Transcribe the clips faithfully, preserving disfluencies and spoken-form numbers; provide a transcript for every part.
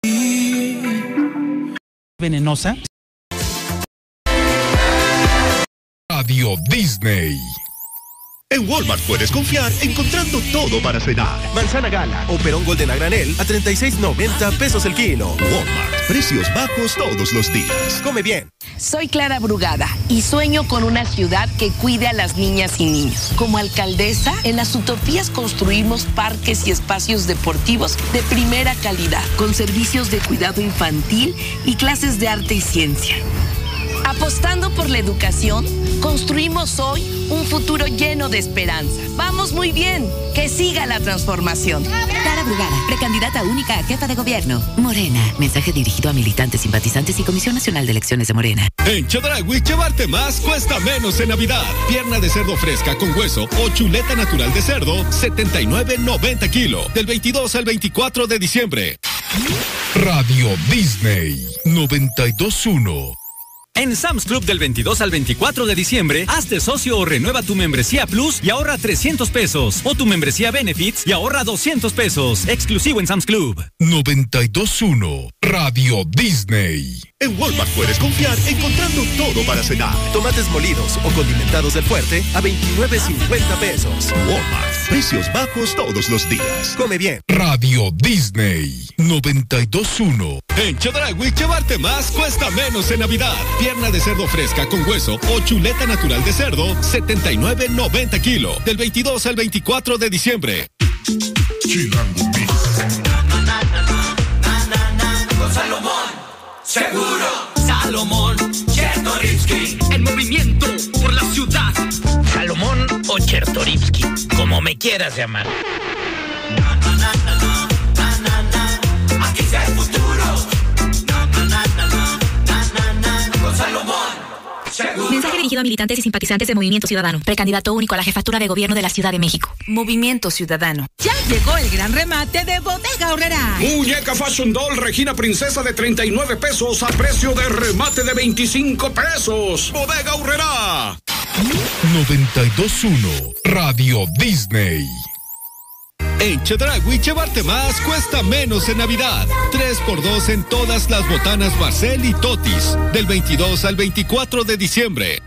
Venenosa. Radio Disney. En Walmart puedes confiar encontrando todo para cenar. Manzana Gala o Perón Golden a granel a treinta y seis noventa pesos el kilo. Walmart, precios bajos todos los días. Come bien. Soy Clara Brugada y sueño con una ciudad que cuide a las niñas y niños. Como alcaldesa, en las utopías construimos parques y espacios deportivos de primera calidad, con servicios de cuidado infantil y clases de arte y ciencia. Apostando por la educación, construimos hoy un futuro lleno de esperanza. Vamos muy bien, que siga la transformación. Clara Brugada, precandidata única a jefa de gobierno. Morena, mensaje dirigido a militantes, simpatizantes y Comisión Nacional de Elecciones de Morena. En Chedraui, llevarte más cuesta menos en Navidad. Pierna de cerdo fresca con hueso o chuleta natural de cerdo, setenta y nueve noventa kilo. Del veintidós al veinticuatro de diciembre. Radio Disney noventa y dos punto uno. En Sam's Club del veintidós al veinticuatro de diciembre, hazte socio o renueva tu membresía Plus y ahorra trescientos pesos. O tu membresía Benefits y ahorra doscientos pesos. Exclusivo en Sam's Club. noventa y dos punto uno. Radio Disney. En Walmart puedes confiar encontrando todo para cenar. Tomates molidos o condimentados del Fuerte a veintinueve cincuenta pesos. Walmart, precios bajos todos los días. Come bien. Radio Disney noventa y dos punto uno. En Chedraui, llevarte más cuesta menos en Navidad. Pierna de cerdo fresca con hueso o chuleta natural de cerdo, setenta y nueve noventa kilo. Del veintidós al veinticuatro de diciembre. Chilango Mix. Con Salomón, seguro. Salomón, Chertorivsky. En movimiento por la ciudad. Salomón o Chertorivsky, como me quieras llamar. Na, na, na, na, na, na, na. Aquí está el futuro. Na, na, na, na, na, na, na, na. Con Salomón. Seguro. Mensaje dirigido a militantes y simpatizantes de Movimiento Ciudadano. Precandidato único a la jefatura de gobierno de la Ciudad de México. Movimiento Ciudadano. Ya llegó el gran remate de Bodega Aurrerá. Muñeca Fashion Doll Regina Princesa de treinta y nueve pesos a precio de remate de veinticinco pesos. Bodega Aurrerá. noventa y dos punto uno. Radio Disney. En Chedraui, llevarte más cuesta menos en Navidad. tres por dos en todas las botanas Barcel y Totis. Del veintidós al veinticuatro de diciembre.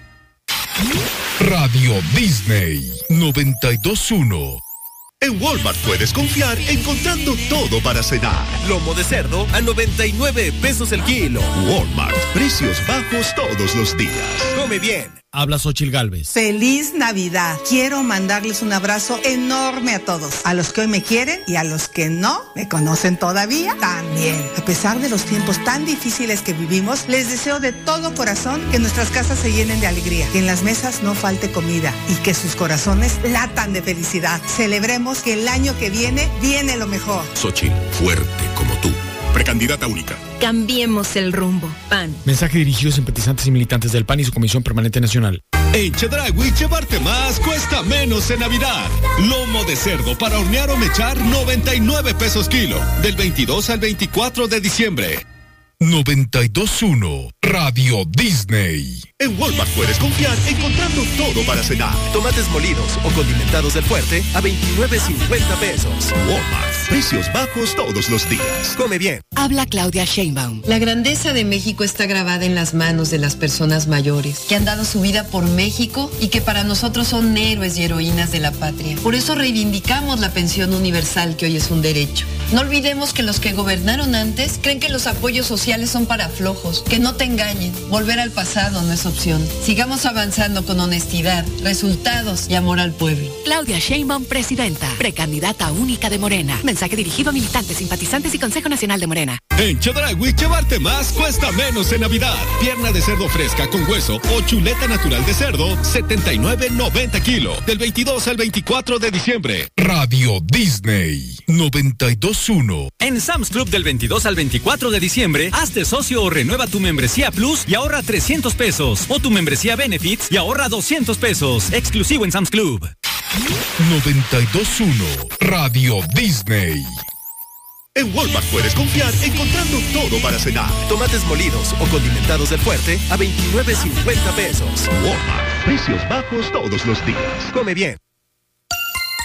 Radio Disney noventa y dos punto uno. En Walmart puedes confiar encontrando todo para cenar. Lomo de cerdo a noventa y nueve pesos el kilo. Walmart, precios bajos todos los días. Come bien. Habla Xochitl Gálvez. Feliz Navidad. Quiero mandarles un abrazo enorme a todos. A los que hoy me quieren y a los que no me conocen todavía, también. A pesar de los tiempos tan difíciles que vivimos, les deseo de todo corazón que nuestras casas se llenen de alegría, que en las mesas no falte comida y que sus corazones latan de felicidad. Celebremos que el año que viene viene lo mejor. Xochitl, fuerte como tú. Precandidata única. Cambiemos el rumbo. P A N. Mensaje dirigido a simpatizantes y militantes del P A N y su Comisión Permanente Nacional. En Chedraui, llevarte más cuesta menos en Navidad. Lomo de cerdo para hornear o mechar, noventa y nueve pesos kilo. Del veintidós al veinticuatro de diciembre. noventa y dos punto uno. Radio Disney. En Walmart puedes confiar encontrando todo para cenar. Tomates molidos o condimentados del Fuerte a veintinueve cincuenta pesos. Walmart, precios bajos todos los días. Come bien. Habla Claudia Sheinbaum. La grandeza de México está grabada en las manos de las personas mayores, que han dado su vida por México y que para nosotros son héroes y heroínas de la patria. Por eso reivindicamos la pensión universal, que hoy es un derecho. No olvidemos que los que gobernaron antes creen que los apoyos sociales son para flojos, que no te engañen. Volver al pasado no es opción. Sigamos avanzando con honestidad, resultados y amor al pueblo. Claudia Sheinbaum, presidenta, precandidata única de Morena. Mensaje dirigido a militantes, simpatizantes y Consejo Nacional de Morena. En Chedraui, llevarte más cuesta menos en Navidad. Pierna de cerdo fresca con hueso o chuleta natural de cerdo, setenta y nueve noventa kilo. Del veintidós al veinticuatro de diciembre. Radio Disney noventa y dos punto uno. En Sam's Club del veintidós al veinticuatro de diciembre, hazte socio o renueva tu membresía Plus y ahorra trescientos pesos. O tu membresía Benefits y ahorra doscientos pesos. Exclusivo en Sam's Club. noventa y dos punto uno. Radio Disney. En Walmart puedes confiar encontrando todo para cenar. Tomates molidos o condimentados del Fuerte a veintinueve cincuenta pesos. Walmart, precios bajos todos los días. Come bien.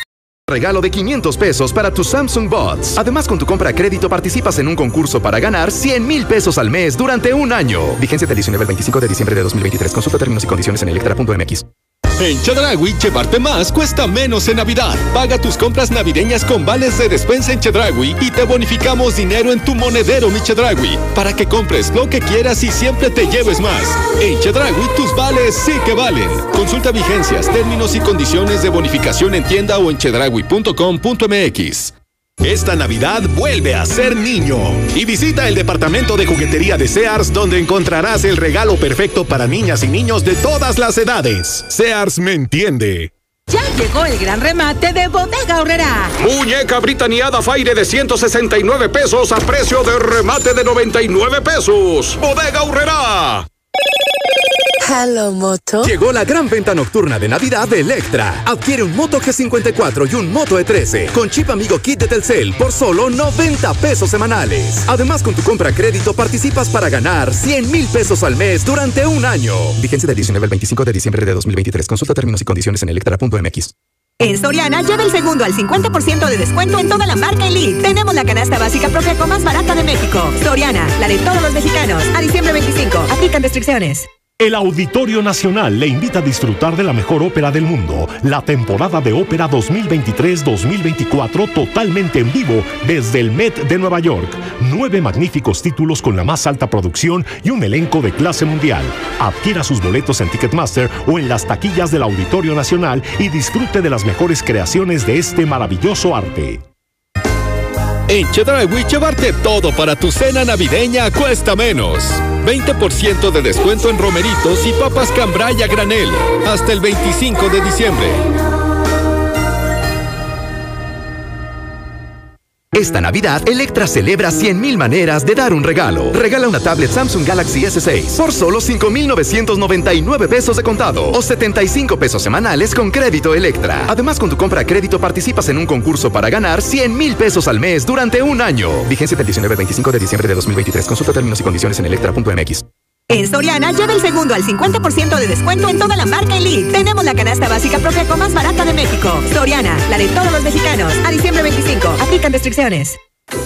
Regalo de quinientos pesos para tus Samsung Buds. Además, con tu compra a crédito participas en un concurso para ganar cien mil pesos al mes durante un año. Vigencia del diecinueve al veinticinco de diciembre de dos mil veintitrés. Consulta términos y condiciones en electra punto m x. En Chedraui, llevarte más cuesta menos en Navidad. Paga tus compras navideñas con vales de despensa en Chedraui y te bonificamos dinero en tu monedero Mi Chedraui para que compres lo que quieras y siempre te lleves más. En Chedraui, tus vales sí que valen. Consulta vigencias, términos y condiciones de bonificación en tienda o en chedraui punto com punto m x. Esta Navidad vuelve a ser niño y visita el departamento de juguetería de Sears, donde encontrarás el regalo perfecto para niñas y niños de todas las edades. Sears me entiende. Ya llegó el gran remate de Bodega Aurrerá. Muñeca Britanniada Faire de ciento sesenta y nueve pesos a precio de remate de noventa y nueve pesos. Bodega Aurrerá. Hello, Moto. Llegó la gran venta nocturna de Navidad de Electra. Adquiere un Moto G cincuenta y cuatro y un Moto E trece con chip amigo kit de Telcel por solo noventa pesos semanales. Además, con tu compra a crédito participas para ganar cien mil pesos al mes durante un año. Vigencia del diecinueve al veinticinco de diciembre de dos mil veintitrés. Consulta términos y condiciones en electra punto m x. En Soriana, lleva el segundo al cincuenta por ciento de descuento en toda la marca Elite. Tenemos la canasta básica Profeco más barata de México. Soriana, la de todos los mexicanos. A diciembre veinticinco. Aplican restricciones. El Auditorio Nacional le invita a disfrutar de la mejor ópera del mundo, la temporada de ópera dos mil veintitrés dos mil veinticuatro totalmente en vivo desde el Met de Nueva York. Nueve magníficos títulos con la más alta producción y un elenco de clase mundial. Adquiera sus boletos en Ticketmaster o en las taquillas del Auditorio Nacional y disfrute de las mejores creaciones de este maravilloso arte. En Chedraui, llevarte todo para tu cena navideña cuesta menos. veinte por ciento de descuento en romeritos y papas cambray a granel. Hasta el veinticinco de diciembre. Esta Navidad, Electra celebra cien mil maneras de dar un regalo. Regala una tablet Samsung Galaxy S seis por solo cinco mil novecientos noventa y nueve pesos de contado o setenta y cinco pesos semanales con crédito Electra. Además, con tu compra a crédito participas en un concurso para ganar cien mil pesos al mes durante un año. Vigencia del diecinueve al veinticinco de diciembre de dos mil veintitrés. Consulta términos y condiciones en electra punto m x. En Soriana, lleva el segundo al cincuenta por ciento de descuento en toda la marca Elite. Tenemos la canasta básica Profeco más barata de México. Soriana, la de todos los mexicanos. A diciembre veinticinco. Aplican restricciones.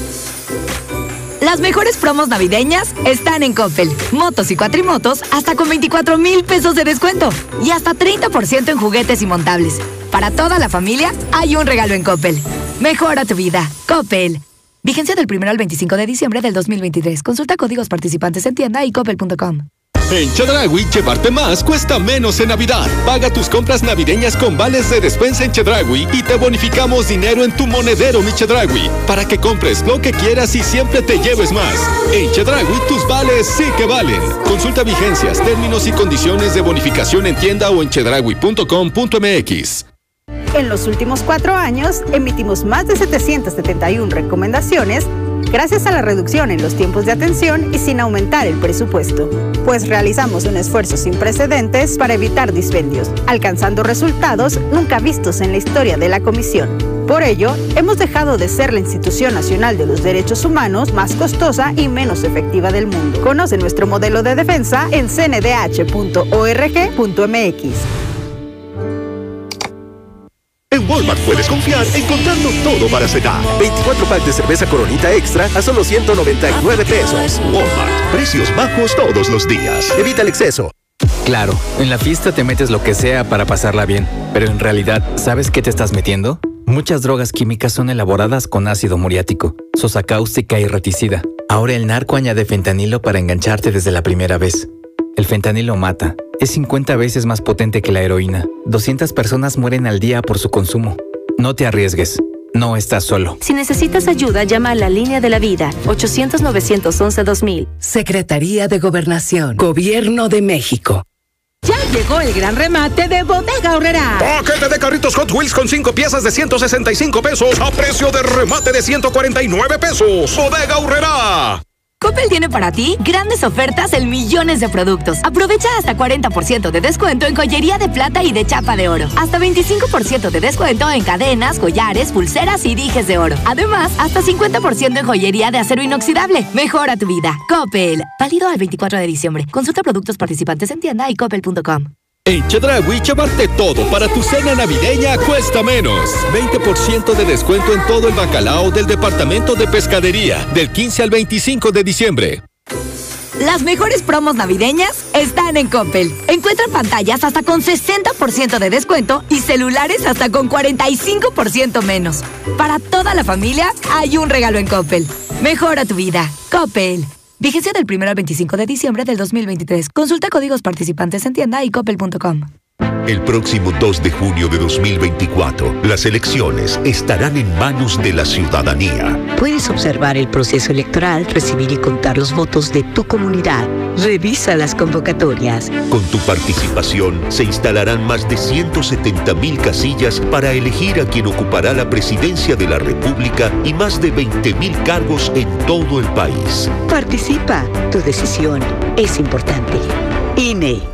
Las mejores promos navideñas están en Coppel. Motos y cuatrimotos hasta con veinticuatro mil pesos de descuento. Y hasta treinta por ciento en juguetes y montables. Para toda la familia hay un regalo en Coppel. Mejora tu vida. Coppel. Vigencia del primero al veinticinco de diciembre del dos mil veintitrés. Consulta códigos participantes en tienda y coppel punto com. En Chedraui, llevarte más cuesta menos en Navidad. Paga tus compras navideñas con vales de despensa en Chedraui y te bonificamos dinero en tu monedero Mi Chedraui para que compres lo que quieras y siempre te lleves más. En Chedraui, tus vales sí que valen. Consulta vigencias, términos y condiciones de bonificación en tienda o en chedraui punto com punto m x. En los últimos cuatro años, emitimos más de setecientas setenta y una recomendaciones gracias a la reducción en los tiempos de atención y sin aumentar el presupuesto, pues realizamos un esfuerzo sin precedentes para evitar dispendios, alcanzando resultados nunca vistos en la historia de la Comisión. Por ello, hemos dejado de ser la institución nacional de los derechos humanos más costosa y menos efectiva del mundo. Conoce nuestro modelo de defensa en c n d h punto org punto m x. En Walmart puedes confiar encontrando todo para cenar. veinticuatro packs de cerveza Coronita Extra a solo ciento noventa y nueve pesos. Walmart, precios bajos todos los días. Evita el exceso. Claro, en la fiesta te metes lo que sea para pasarla bien, pero en realidad, ¿sabes qué te estás metiendo? Muchas drogas químicas son elaboradas con ácido muriático, sosa cáustica y reticida. Ahora el narco añade fentanilo para engancharte desde la primera vez. El fentanilo mata. Es cincuenta veces más potente que la heroína. doscientas personas mueren al día por su consumo. No te arriesgues. No estás solo. Si necesitas ayuda, llama a la Línea de la Vida. ochocientos, novecientos once, dos mil. Secretaría de Gobernación. Gobierno de México. Ya llegó el gran remate de Bodega Aurrerá. Paquete de carritos Hot Wheels con cinco piezas de ciento sesenta y cinco pesos a precio de remate de ciento cuarenta y nueve pesos. Bodega Aurrerá. Coppel tiene para ti grandes ofertas en millones de productos. Aprovecha hasta cuarenta por ciento de descuento en joyería de plata y de chapa de oro. Hasta veinticinco por ciento de descuento en cadenas, collares, pulseras y dijes de oro. Además, hasta cincuenta por ciento en joyería de acero inoxidable. Mejora tu vida. Coppel. Válido al veinticuatro de diciembre. Consulta productos participantes en tienda y coppel punto com. En Chedraui, llevarte todo para tu cena navideña cuesta menos. veinte por ciento de descuento en todo el bacalao del departamento de pescadería, del quince al veinticinco de diciembre. Las mejores promos navideñas están en Coppel. Encuentra pantallas hasta con sesenta por ciento de descuento y celulares hasta con cuarenta y cinco por ciento menos. Para toda la familia hay un regalo en Coppel. Mejora tu vida. Coppel. Vigencia del primero al veinticinco de diciembre del dos mil veintitrés. Consulta códigos participantes en tienda y coppel punto com. El próximo dos de junio de dos mil veinticuatro, las elecciones estarán en manos de la ciudadanía. Puedes observar el proceso electoral, recibir y contar los votos de tu comunidad. Revisa las convocatorias. Con tu participación, se instalarán más de ciento setenta mil casillas para elegir a quien ocupará la presidencia de la República y más de veinte mil cargos en todo el país. Participa. Tu decisión es importante. I N E.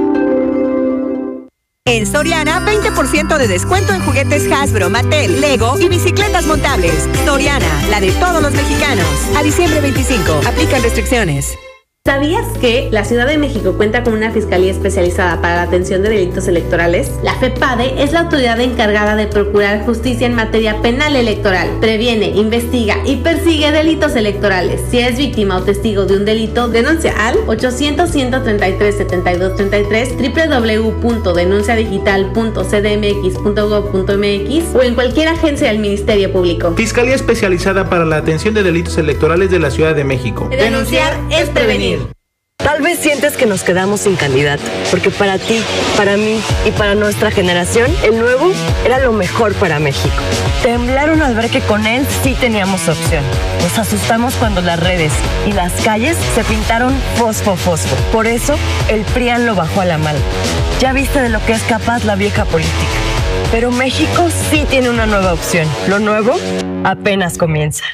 En Soriana, veinte por ciento de descuento en juguetes Hasbro, Mattel, Lego y bicicletas montables. Soriana, la de todos los mexicanos. A diciembre veinticinco, aplican restricciones. ¿Sabías que la Ciudad de México cuenta con una fiscalía especializada para la atención de delitos electorales? La FEPADE es la autoridad encargada de procurar justicia en materia penal electoral. Previene, investiga y persigue delitos electorales. Si eres víctima o testigo de un delito, denuncia al ochocientos, ciento treinta y tres, setenta y dos treinta y tres, doble u doble u doble u punto denuncia digital punto c d m x punto gob punto m x o en cualquier agencia del Ministerio Público. Fiscalía especializada para la atención de delitos electorales de la Ciudad de México. Denunciar es prevenir. Tal vez sientes que nos quedamos sin candidato, porque para ti, para mí y para nuestra generación, el nuevo era lo mejor para México. Temblaron al ver que con él sí teníamos opción. Nos asustamos cuando las redes y las calles se pintaron fosfo fosfo. Por eso, el PRIAN lo bajó a la mala. Ya viste de lo que es capaz la vieja política. Pero México sí tiene una nueva opción. Lo nuevo apenas comienza.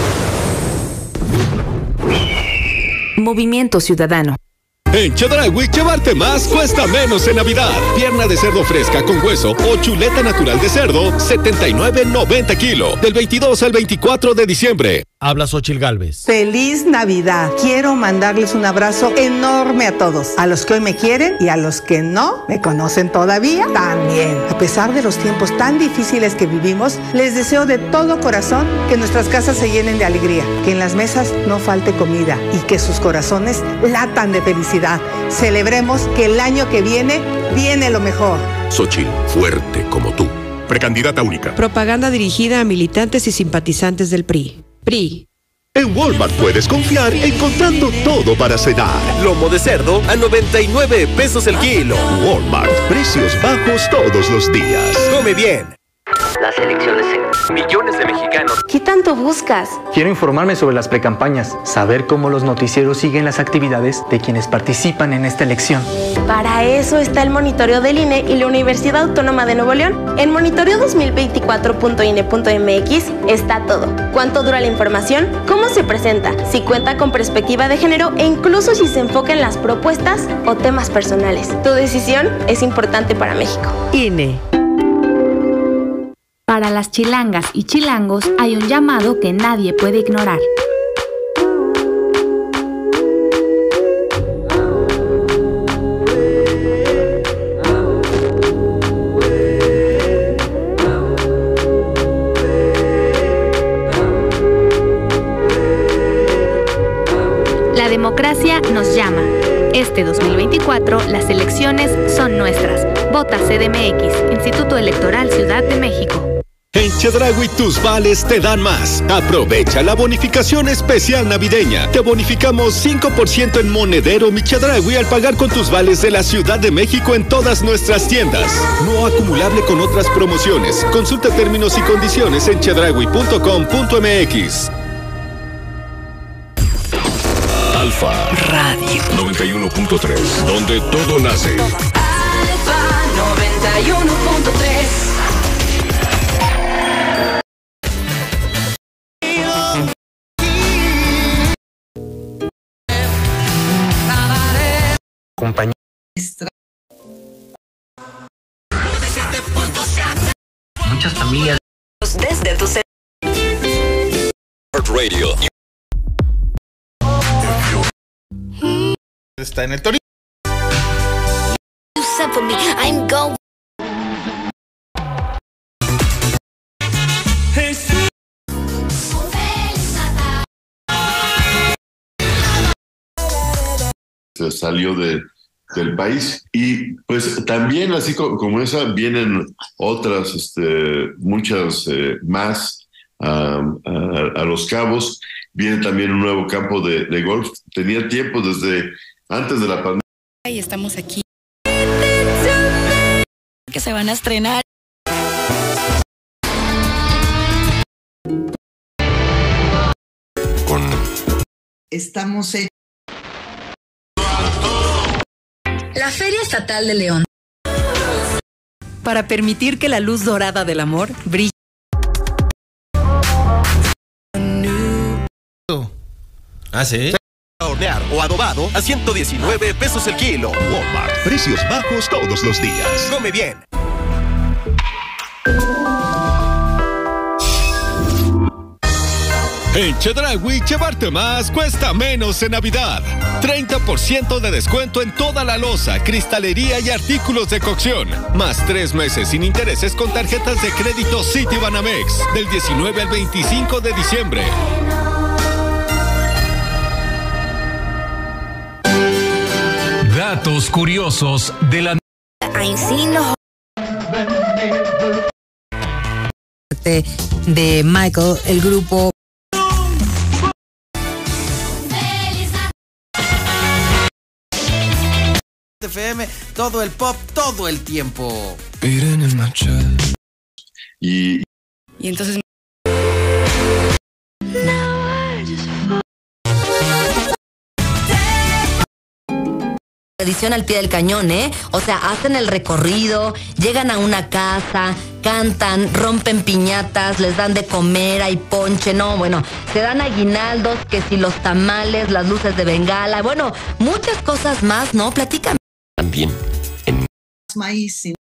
Movimiento Ciudadano. En Chedraui, llevarte más cuesta menos en Navidad. Pierna de cerdo fresca con hueso o chuleta natural de cerdo, setenta y nueve noventa kilo. Del veintidós al veinticuatro de diciembre. Habla Xóchitl Gálvez. ¡Feliz Navidad! Quiero mandarles un abrazo enorme a todos. A los que hoy me quieren y a los que no me conocen todavía, también. A pesar de los tiempos tan difíciles que vivimos, les deseo de todo corazón que nuestras casas se llenen de alegría, que en las mesas no falte comida y que sus corazones latan de felicidad. Celebremos que el año que viene, viene lo mejor. Xóchitl, fuerte como tú. Precandidata única. Propaganda dirigida a militantes y simpatizantes del P R I. P R I. En Walmart puedes confiar encontrando todo para cenar. Lomo de cerdo a noventa y nueve pesos el kilo. Walmart, precios bajos todos los días. Come bien. Las elecciones en millones de mexicanos. ¿Qué tanto buscas? Quiero informarme sobre las precampañas, saber cómo los noticieros siguen las actividades de quienes participan en esta elección. Para eso está el monitoreo del I N E y la Universidad Autónoma de Nuevo León. En monitoreo dos mil veinticuatro punto i n e punto m x está todo. ¿Cuánto dura la información? ¿Cómo se presenta? Si cuenta con perspectiva de género e incluso si se enfoca en las propuestas o temas personales. Tu decisión es importante para México. I N E. Para las chilangas y chilangos hay un llamado que nadie puede ignorar. La democracia nos llama. Este dos mil veinticuatro, las elecciones son nuestras. Vota C D M X, Instituto Electoral Ciudad de México. En Chedraui tus vales te dan más. Aprovecha la bonificación especial navideña. Te bonificamos cinco por ciento en monedero Mi Chedraui al pagar con tus vales de la Ciudad de México en todas nuestras tiendas. No acumulable con otras promociones. Consulta términos y condiciones en chedraui punto com punto m x. Alfa Radio noventa y uno punto tres, donde todo nace. Alfa noventa y uno punto tres. Compañía. muchas familias. Desde tu ser. Radio. Está en el Torino. sent for me. I'm going. Se salió de, del país y pues también así como, como esa vienen otras, este, muchas eh, más um, a, a Los Cabos. Viene también un nuevo campo de, de golf. Tenía tiempo desde antes de la pandemia. Y estamos aquí. Que se van a estrenar. Con... Estamos en... La Feria Estatal de León. Para permitir que la luz dorada del amor brille. ¿Ah, sí? Hornear o adobado a ciento diecinueve pesos el kilo. Walmart. Precios bajos todos los días. Come bien. En Chedraui, llevarte más cuesta menos en Navidad. treinta por ciento de descuento en toda la loza, cristalería y artículos de cocción. Más tres meses sin intereses con tarjetas de crédito Citibanamex. Del diecinueve al veinticinco de diciembre. Datos curiosos de la... de Michael, el grupo... F M, todo el pop, todo el tiempo. Y, y entonces... Edición al pie del cañón, ¿eh? O sea, hacen el recorrido, llegan a una casa, cantan, rompen piñatas, les dan de comer, hay ponche, no, bueno, se dan aguinaldos, que si los tamales, las luces de bengala, bueno, muchas cosas más, ¿no? Platícame. También en maíz.